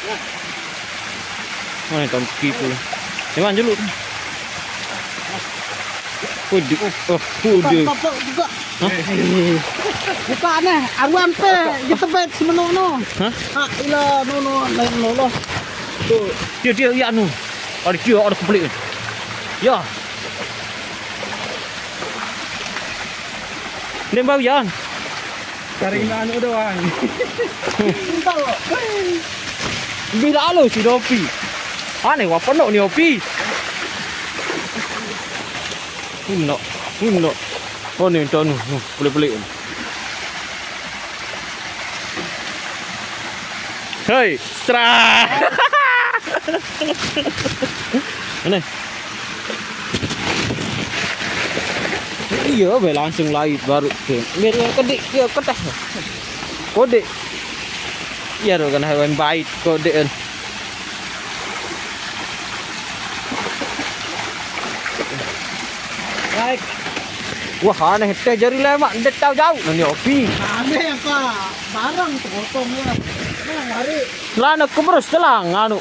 Mana tompi pula. Memang dulu. Kudu. Oh, kudu. Buka. Hah? Buka nih, awan pe, kita bet semenono. Hah? Ah, ila nono lain lolo. Tuh, Dia ya anu. Ada komplit. Ya. Dia bau ya. cari anu doang. Tahu. Bila lo si Dopi. Aneh wa penuh ni Opi. Ini. Oh ni tu nu, boleh. Hei, strike. Mana? Iya, be langsung lait baru tu. Biar kedik dia ketah. Kode. Ya kan hewan baik kode kan. Baik. Wah, aneh teh jari lemak ndet tahu jauh ni Opi. Aneh apa? Barang potong ya. Nah, hari. Lana kemerus telang anu.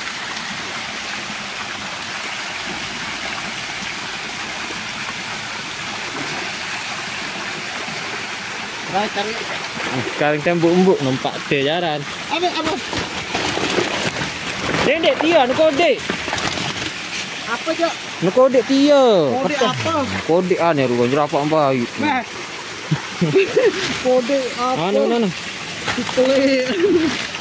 Baik, cari. Sekarang tembok nampak teh jaran. Apa? Dek dia nu kode. Apa je? Nu kode dia. Kode apa? Kode aneh ruang jerapah baik. Nah. Kode apa? Anu. Ditulis.